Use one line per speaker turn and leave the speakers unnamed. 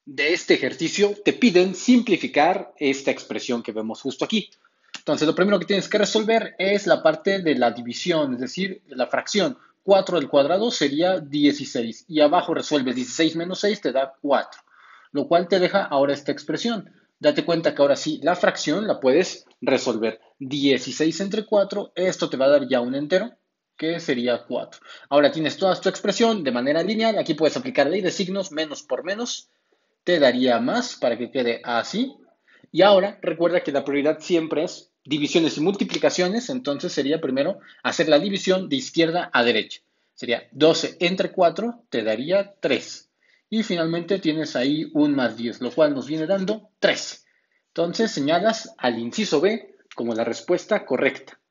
de este ejercicio te piden simplificar esta expresión que vemos justo aquí. Entonces, lo primero que tienes que resolver es la parte de la división, es decir, la fracción. 4 al cuadrado sería 16 y abajo resuelves 16 menos 6 te da 4, lo cual te deja ahora esta expresión. Date cuenta que ahora sí, la fracción la puedes resolver. 16 entre 4, esto te va a dar ya un entero, que sería 4. Ahora tienes toda tu expresión de manera lineal. Aquí puedes aplicar ley de signos, menos por menos, te daría más para que quede así. Y ahora recuerda que la prioridad siempre es divisiones y multiplicaciones, entonces sería primero hacer la división de izquierda a derecha. Sería 12 entre 4 te daría 3. Y finalmente tienes ahí un más 10, lo cual nos viene dando 13. Entonces señalas al inciso B como la respuesta correcta.